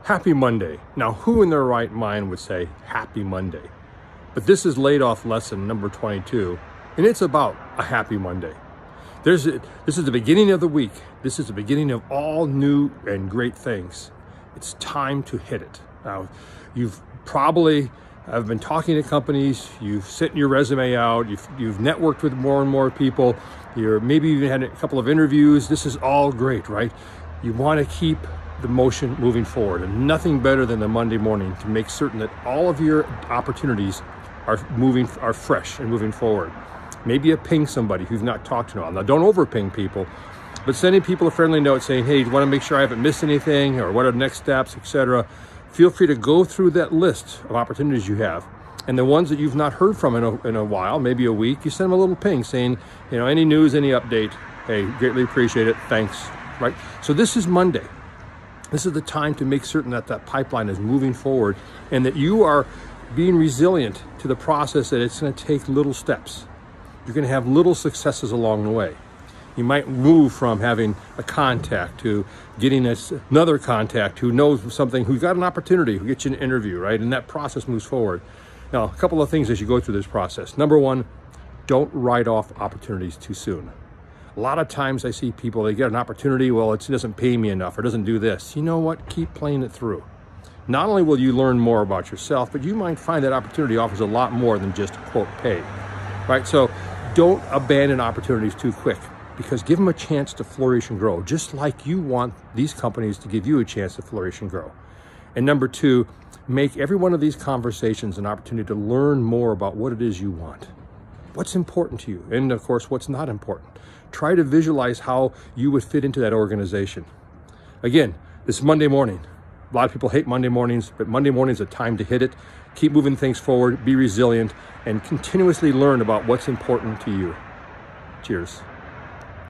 Happy Monday. Now, who in their right mind would say Happy Monday? But this is laid off lesson number 22, and it's about a happy Monday. This is the beginning of the week. This is the beginning of all new and great things. It's time to hit it. Now, you've probably have been talking to companies, you've sent your resume out, you've networked with more and more people, you're maybe even had a couple of interviews. This is all great, right? You want to keep the motion moving forward, and nothing better than the Monday morning to make certain that all of your opportunities are fresh and moving forward. Maybe you ping somebody who's not talked to in a while. Now, don't over ping people, but sending people a friendly note saying, hey, do you want to make sure I haven't missed anything, or what are the next steps, etc. Feel free to go through that list of opportunities you have, and the ones that you've not heard from in a while, maybe a week, you send them a little ping saying, any news, any update, hey, greatly appreciate it, thanks, right? So this is Monday. This is the time to make certain that that pipeline is moving forward and that you are being resilient to the process, that it's going to take little steps. You're going to have little successes along the way. You might move from having a contact to getting another contact who knows something, who's got an opportunity, who gets you an interview, right? And that process moves forward. Now, a couple of things as you go through this process. Number one, don't write off opportunities too soon. A lot of times I see people, they get an opportunity, well, it doesn't pay me enough or doesn't do this. You know what? Keep playing it through. Not only will you learn more about yourself, but you might find that opportunity offers a lot more than just, quote, pay, right? So don't abandon opportunities too quick, because give them a chance to flourish and grow, just like you want these companies to give you a chance to flourish and grow. And number two, make every one of these conversations an opportunity to learn more about what it is you want, what's important to you, and of course, what's not important. Try to visualize how you would fit into that organization. Again, this Monday morning. A lot of people hate Monday mornings, but Monday morning is a time to hit it. Keep moving things forward, be resilient, and continuously learn about what's important to you. Cheers.